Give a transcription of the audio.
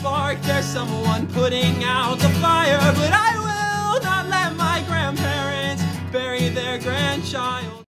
spark, there's someone putting out the fire. But I will not let my grandparents bury their grandchild.